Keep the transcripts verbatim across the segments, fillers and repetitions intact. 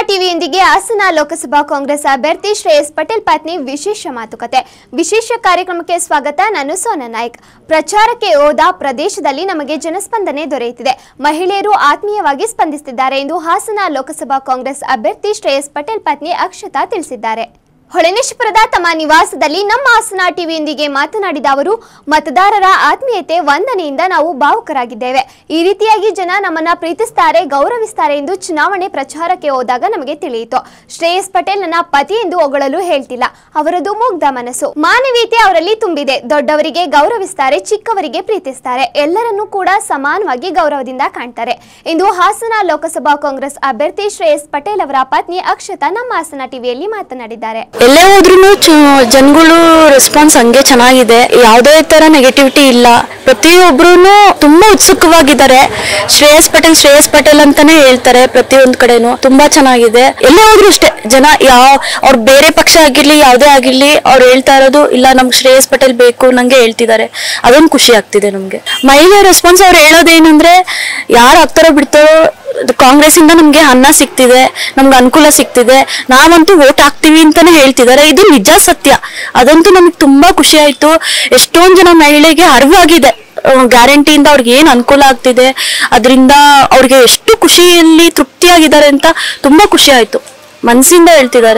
ಟಿವಿಯೊಂದಿಗೆ ಹಾಸನ ಲೋಕಸಭಾ ಕಾಂಗ್ರೆಸ್ ಅಭ್ಯರ್ಥಿ ಶ್ರೇಯಸ್ ಪಟೇಲ್ ಪತ್ನಿ ವಿಶೇಷ ಮಾತುಕತೆ. ವಿಶೇಷ ಕಾರ್ಯಕ್ರಮಕ್ಕೆ ಸ್ವಾಗತ. ನಾನು ಸೋನಾ ನಾಯ್ಕ್. ಪ್ರಚಾರಕ್ಕೆ ಹೋದ ಪ್ರದೇಶದಲ್ಲಿ ನಮಗೆ ಜನಸ್ಪಂದನೆ ದೊರೆಯುತ್ತಿದೆ. ಮಹಿಳೆಯರು ಆತ್ಮೀಯವಾಗಿ ಸ್ಪಂದಿಸುತ್ತಿದ್ದಾರೆ ಎಂದು ಹಾಸನ ಲೋಕಸಭಾ ಕಾಂಗ್ರೆಸ್ ಅಭ್ಯರ್ಥಿ ಶ್ರೇಯಸ್ ಪಟೇಲ್ ಪತ್ನಿ ಅಕ್ಷತಾ ತಿಳಿಸಿದ್ದಾರೆ. ಹೊಳೆನೇಶ್ವರದ ತಮ್ಮ ನಿವಾಸದಲ್ಲಿ ನಮ್ಮ ಹಾಸನ ಟಿವಿಯೊಂದಿಗೆ ಮಾತನಾಡಿದ ಅವರು, ಮತದಾರರ ಆತ್ಮೀಯತೆ ವಂದನೆಯಿಂದ ನಾವು ಭಾವುಕರಾಗಿದ್ದೇವೆ. ಈ ರೀತಿಯಾಗಿ ಜನ ನಮ್ಮನ್ನ ಪ್ರೀತಿಸುತ್ತಾರೆ, ಗೌರವಿಸುತ್ತಾರೆ ಎಂದು ಚುನಾವಣೆ ಪ್ರಚಾರಕ್ಕೆ ಹೋದಾಗ ನಮಗೆ ತಿಳಿಯಿತು. ಶ್ರೇಯಸ್ ಪಟೇಲ್ ನನ್ನ ಪತಿ ಎಂದು ಹೊಗಳಲು ಹೇಳ್ತಿಲ್ಲ. ಅವರದು ಮುಗ್ಧ ಮನಸ್ಸು, ಮಾನವೀಯತೆ ಅವರಲ್ಲಿ ತುಂಬಿದೆ. ದೊಡ್ಡವರಿಗೆ ಗೌರವಿಸುತ್ತಾರೆ, ಚಿಕ್ಕವರಿಗೆ ಪ್ರೀತಿಸುತ್ತಾರೆ, ಎಲ್ಲರನ್ನೂ ಕೂಡ ಸಮಾನವಾಗಿ ಗೌರವದಿಂದ ಕಾಣ್ತಾರೆ ಎಂದು ಹಾಸನ ಲೋಕಸಭಾ ಕಾಂಗ್ರೆಸ್ ಅಭ್ಯರ್ಥಿ ಶ್ರೇಯಸ್ ಪಟೇಲ್ ಅವರ ಪತ್ನಿ ಅಕ್ಷತಾ ನಮ್ಮ ಹಾಸನ ಟಿವಿಯಲ್ಲಿ ಮಾತನಾಡಿದ್ದಾರೆ. ಎಲ್ಲೇ ಹೋದ್ರೂ ಜನಗಳು ರೆಸ್ಪಾನ್ಸ್ ಹಂಗೆ ಚೆನ್ನಾಗಿದೆ. ಯಾವುದೇ ತರ ನೆಗೆಟಿವಿಟಿ ಇಲ್ಲ. ಪ್ರತಿಯೊಬ್ರು ತುಂಬಾ ಉತ್ಸುಕವಾಗಿದ್ದಾರೆ. ಶ್ರೇಯಸ್ ಪಟೇಲ್ ಶ್ರೇಯಸ್ ಪಟೇಲ್ ಅಂತಾನೆ ಹೇಳ್ತಾರೆ ಪ್ರತಿಯೊಂದು ಕಡೆನೂ. ತುಂಬಾ ಚೆನ್ನಾಗಿದೆ. ಎಲ್ಲೇ ಹೋದ್ರು ಅಷ್ಟೇ ಜನ ಯಾವ ಅವ್ರು ಬೇರೆ ಪಕ್ಷ ಆಗಿರ್ಲಿ ಯಾವುದೇ ಆಗಿರ್ಲಿ ಅವ್ರು ಹೇಳ್ತಾ ಇರೋದು ಇಲ್ಲ ನಮ್ಗೆ ಶ್ರೇಯಸ್ ಪಟೇಲ್ ಬೇಕು ನಂಗೆ ಹೇಳ್ತಿದ್ದಾರೆ. ಅದೊಂದು ಖುಷಿ ಆಗ್ತಿದೆ ನಮ್ಗೆ. ಮಹಿಳೆ ರೆಸ್ಪಾನ್ಸ್ ಅವ್ರು ಹೇಳೋದೇನಂದ್ರೆ ಯಾರು ಆಗ್ತಾರೋ ಬಿಡ್ತಾರೋ ಕಾಂಗ್ರೆಸ್ ಇಂದ ನಮ್ಗೆ ಅನ್ನ ಸಿಗ್ತಿದೆ, ನಮ್ಗೆ ಅನುಕೂಲ ಸಿಗ್ತಿದೆ, ನಾವಂತೂ ವೋಟ್ ಹಾಕ್ತಿವಿ ಅಂತಾನೆ ಹೇಳ್ತಿದ್ದಾರೆ. ಇದು ನಿಜ ಸತ್ಯ. ಅದಂತೂ ನಮ್ಗೆ ತುಂಬಾ ಖುಷಿ ಆಯ್ತು. ಎಷ್ಟೊಂದ್ ಜನ ಮಹಿಳೆಗೆ ಅರಿವಾಗಿದೆ ಗ್ಯಾರಂಟಿಯಿಂದ ಅವ್ರಿಗೆ ಏನ್ ಅನುಕೂಲ ಆಗ್ತಿದೆ, ಅದರಿಂದ ಅವ್ರಿಗೆ ಎಷ್ಟು ಖುಷಿಯಲ್ಲಿ ತೃಪ್ತಿಯಾಗಿದ್ದಾರೆ ಅಂತ ತುಂಬಾ ಖುಷಿ ಆಯ್ತು. ಮನಸ್ಸಿಂದ ಹೇಳ್ತಿದ್ದಾರೆ.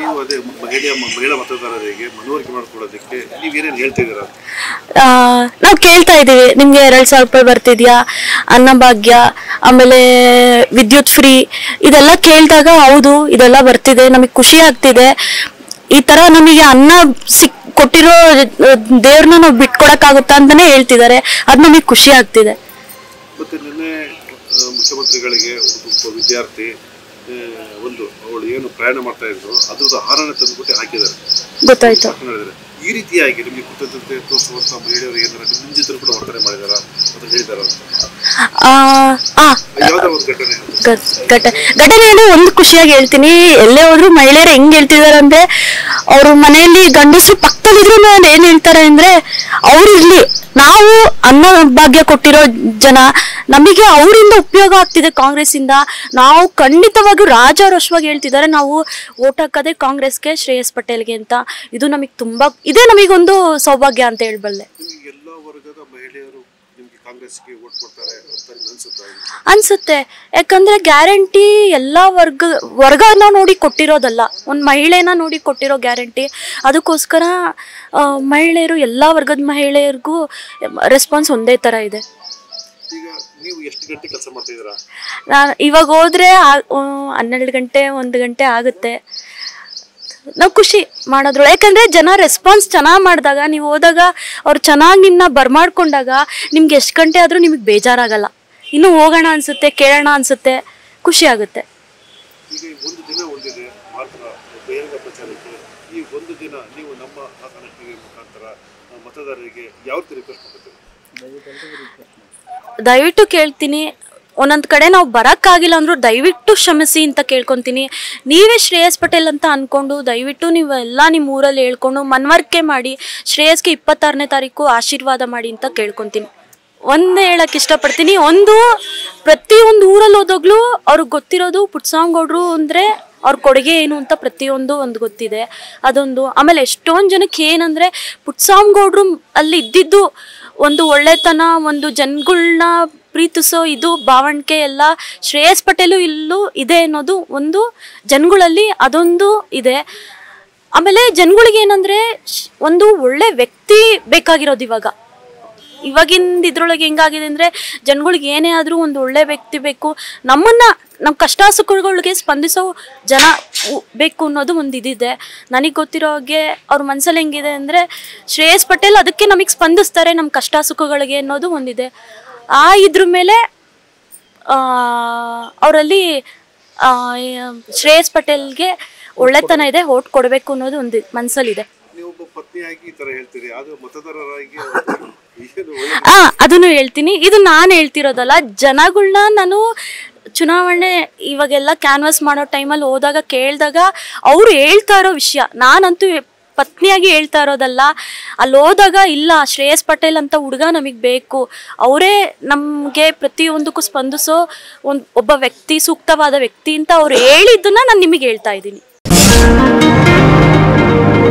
ನಾವು ಕೇಳ್ತಾ ಇದೀವಿ ನಿಮ್ಗೆ ಎರಡ್ ಸಾವಿರ ರೂಪಾಯಿ ಬರ್ತಿದ್ಯಾ, ಅನ್ನಭಾಗ್ಯ, ಆಮೇಲೆ ವಿದ್ಯುತ್ ಫ್ರೀ, ಇದೆಲ್ಲ ಕೇಳಿದಾಗ ಹೌದು ಇದೆಲ್ಲ ಬರ್ತಿದೆ, ನಮಗೆ ಖುಷಿ ಆಗ್ತಿದೆ. ಈ ತರ ನಮಗೆ ಅನ್ನ ಸಿಕ್ ಕೊಟ್ಟಿರೋ ದೇವ್ರನ್ನ ನಾವು ಬಿಟ್ಕೊಡಕ್ ಆಗುತ್ತಾ ಅಂತಾನೆ ಹೇಳ್ತಿದ್ದಾರೆ. ಅದ್ ನಮಗೆ ಖುಷಿ ಆಗ್ತಿದೆ. ಮತ್ತೆ ನಿನ್ನೆ ಮುಖ್ಯಮಂತ್ರಿಗಳಿಗೆ ವಿದ್ಯಾರ್ಥಿ ಒಂದು ಅವಳು ಏನು ಪ್ರಯಾಣ ಮಾಡ್ತಾ ಇದ್ರು ಅದ್ರದ್ದು ಆಹಾರನ ತಂದುಕೊಟ್ಟು ಹಾಕಿದ್ದಾರೆ, ಗೊತ್ತಾಯ್ತು. ಈ ರೀತಿಯಾಗಿ ನಿಮಗೆ ಕೃತಜ್ಞತೆ ತೋರಿಸುವಂತ ಮಹಿಳೆಯರು ಏನಾರ ನಿಮ್ ಜೊತೆ ಕೂಡ ವರ್ತನೆ ಮಾಡಿದಾರ ಅಂತ ಹೇಳಿದಾರ? ಘಟನೆಯನ್ನು ಒಂದು ಖುಷಿಯಾಗಿ ಹೇಳ್ತೀನಿ. ಎಲ್ಲೇ ಹೋದ್ರು ಮಹಿಳೆಯರು ಹೆಂಗ್ ಹೇಳ್ತಿದಾರೆ ಅಂದ್ರೆ, ಅವ್ರ ಮನೆಯಲ್ಲಿ ಗಂಡಸರು ಪಕ್ಕದಲ್ಲಿದ್ರು ಏನ್ ಹೇಳ್ತಾರೆ ಅಂದ್ರೆ, ಅವ್ರು ಇರ್ಲಿ ನಾವು ಅನ್ನ ಭಾಗ್ಯ ಕೊಟ್ಟಿರೋ ಜನ, ನಮಗೆ ಅವರಿಂದ ಉಪಯೋಗ ಆಗ್ತಿದೆ ಕಾಂಗ್ರೆಸ್ ಇಂದ, ನಾವು ಖಂಡಿತವಾಗಿಯೂ ರಾಜಾರೋಷವಾಗಿ ಹೇಳ್ತಿದ್ದಾರೆ ನಾವು ವೋಟ್ ಹಾಕೋದೇ ಕಾಂಗ್ರೆಸ್ಗೆ, ಶ್ರೇಯಸ್ ಪಟೇಲ್ಗೆ ಅಂತ. ಇದು ನಮಗೆ ತುಂಬಾ ಇದೇ ನಮಗೊಂದು ಸೌಭಾಗ್ಯ ಅಂತ ಹೇಳ್ಬಲ್ಲೆ. ಅನ್ಸುತ್ತೆ, ಯಾಕಂದ್ರೆ ಗ್ಯಾರಂಟಿ ಎಲ್ಲಾ ವರ್ಗ ವರ್ಗನ ನೋಡಿ ಕೊಟ್ಟಿರೋದಲ್ಲ, ಒಂದ್ ಮಹಿಳೆನ ನೋಡಿ ಕೊಟ್ಟಿರೋ ಗ್ಯಾರಂಟಿ. ಅದಕ್ಕೋಸ್ಕರ ಮಹಿಳೆಯರು ಎಲ್ಲಾ ವರ್ಗದ ಮಹಿಳೆಯರಿಗೂ ರೆಸ್ಪಾನ್ಸ್ ಒಂದೇ ತರ ಇದೆ. ನಾನು ಇವಾಗ ಹೋದ್ರೆ ಹನ್ನೆರಡು ಗಂಟೆ ಒಂದು ಗಂಟೆ ಆಗುತ್ತೆ. ನಾವು ಖುಷಿ ಮಾಡೋದ್ರೊಳಗೆ, ಯಾಕಂದ್ರೆ ಜನ ರೆಸ್ಪಾನ್ಸ್ ಚೆನ್ನಾಗಿ ಮಾಡಿದಾಗ, ನೀವು ಹೋದಾಗ ಅವ್ರು ಚೆನ್ನಾಗಿ ನಿನ್ನ ಬರ್ಮಾಡ್ಕೊಂಡಾಗ ನಿಮ್ಗೆ ಎಷ್ಟು ಗಂಟೆ ಆದ್ರೂ ನಿಮಗೆ ಬೇಜಾರಾಗಲ್ಲ. ಇನ್ನು ಹೋಗೋಣ ಅನ್ಸುತ್ತೆ, ಕೇಳೋಣ ಅನ್ಸುತ್ತೆ, ಖುಷಿ ಆಗುತ್ತೆ. ದಯವಿಟ್ಟು ಕೇಳ್ತೀನಿ, ಒಂದೊಂದ್ ಕಡೆ ನಾವು ಬರಕ್ಕಾಗಿಲ್ಲ ಅಂದ್ರೂ ದಯವಿಟ್ಟು ಕ್ಷಮಿಸಿ ಅಂತ ಕೇಳ್ಕೊತೀನಿ. ನೀವೇ ಶ್ರೇಯಸ್ ಪಟೇಲ್ ಅಂತ ಅನ್ಕೊಂಡು ದಯವಿಟ್ಟು ನೀವೆಲ್ಲ ನಿಮ್ಮ ಊರಲ್ಲಿ ಹೇಳ್ಕೊಂಡು ಮನವರಿಕೆ ಮಾಡಿ ಶ್ರೇಯಸ್ಗೆ ಇಪ್ಪತ್ತಾರನೇ ತಾರೀಕು ಆಶೀರ್ವಾದ ಮಾಡಿ ಅಂತ ಕೇಳ್ಕೊತೀನಿ. ಒಂದೇ ಹೇಳಕ್ ಇಷ್ಟಪಡ್ತೀನಿ, ಒಂದು ಪ್ರತಿಯೊಂದು ಊರಲ್ಲಿ ಹೋದಾಗ್ಲೂ ಅವ್ರಿಗೆ ಗೊತ್ತಿರೋದು ಪುಟ್ಸ್ವಾಮಿಗೌಡ್ರು ಅಂದ್ರೆ ಅವ್ರ ಕೊಡುಗೆ ಏನು ಅಂತ ಪ್ರತಿಯೊಂದು ಒಂದು ಗೊತ್ತಿದೆ. ಅದೊಂದು. ಆಮೇಲೆ ಎಷ್ಟೊಂದು ಜನಕ್ಕೆ ಏನಂದ್ರೆ ಪುಟ್ಸ್ವಾಮಿಗೌಡ್ರು ಅಲ್ಲಿ ಇದ್ದಿದ್ದು ಒಂದು ಒಳ್ಳೆತನ, ಒಂದು ಜನಗಳನ್ನ ಪ್ರೀತಿಸೋ ಇದು ಭಾವಣಿಕೆ ಎಲ್ಲ ಶ್ರೇಯಸ್ ಪಟೇಲು ಇಲ್ಲೂ ಇದೆ ಅನ್ನೋದು ಒಂದು ಜನಗಳಲ್ಲಿ ಅದೊಂದು ಇದೆ. ಆಮೇಲೆ ಜನಗಳಿಗೆ ಏನಂದ್ರೆ ಒಂದು ಒಳ್ಳೆ ವ್ಯಕ್ತಿ ಬೇಕಾಗಿರೋದು ಇವಾಗ. ಇವಾಗಿಂದ ಇದ್ರೊಳಗೆ ಹೆಂಗಾಗಿದೆ ಅಂದ್ರೆ ಜನಗಳಿಗೆ ಏನೇ ಆದ್ರೂ ಒಂದು ಒಳ್ಳೆ ವ್ಯಕ್ತಿ ಬೇಕು, ನಮ್ಮನ್ನ ನಮ್ಮ ಕಷ್ಟ ಸುಖಗಳಿಗೆ ಸ್ಪಂದಿಸೋ ಜನ ಬೇಕು ಅನ್ನೋದು ಒಂದು ಇದಿದೆ. ನನಗೆ ಗೊತ್ತಿರೋ ಹಾಗೆ ಅವ್ರ ಮನ್ಸಲ್ಲಿ ಹೆಂಗಿದೆ ಅಂದ್ರೆ ಶ್ರೇಯಸ್ ಪಟೇಲ್ ಅದಕ್ಕೆ ನಮಗೆ ಸ್ಪಂದಿಸ್ತಾರೆ ನಮ್ಮ ಕಷ್ಟ ಸುಖಗಳಿಗೆ ಅನ್ನೋದು ಒಂದಿದೆ. ಆ ಇದ್ರ ಮೇಲೆ ಅವರಲ್ಲಿ ಶ್ರೇಯಸ್ ಪಟೇಲ್ಗೆ ಒಳ್ಳೆತನ ಇದೆ, ವೋಟ್ ಕೊಡಬೇಕು ಅನ್ನೋದು ಒಂದು ಮನ್ಸಲ್ಲಿದೆ. ಆ ಅದನ್ನು ಹೇಳ್ತೀನಿ. ಇದು ನಾನು ಹೇಳ್ತಿರೋದಲ್ಲ, ಜನಗಳನ್ನ ನಾನು ಚುನಾವಣೆ ಇವಾಗೆಲ್ಲ ಕ್ಯಾನ್ವಾಸ್ ಮಾಡೋ ಟೈಮಲ್ಲಿ ಹೋದಾಗ ಕೇಳಿದಾಗ ಅವ್ರು ಹೇಳ್ತಾ ಇರೋ ವಿಷಯ, ನಾನಂತೂ ಪತ್ನಿಯಾಗಿ ಹೇಳ್ತಾ ಇರೋದಲ್ಲ. ಅಲ್ಲಿ ಹೋದಾಗ ಇಲ್ಲ ಶ್ರೇಯಸ್ ಪಟೇಲ್ ಅಂತ ಹುಡುಗ ನಮಗೆ ಬೇಕು, ಅವರೇ ನಮಗೆ ಪ್ರತಿಯೊಂದಕ್ಕೂ ಸ್ಪಂದಿಸೋ ಒಂದು ಒಬ್ಬ ವ್ಯಕ್ತಿ, ಸೂಕ್ತವಾದ ವ್ಯಕ್ತಿ ಅಂತ ಅವ್ರು ಹೇಳಿದ್ದನ್ನ ನಾನು ನಿಮಗೆ ಹೇಳ್ತಾ ಇದ್ದೀನಿ.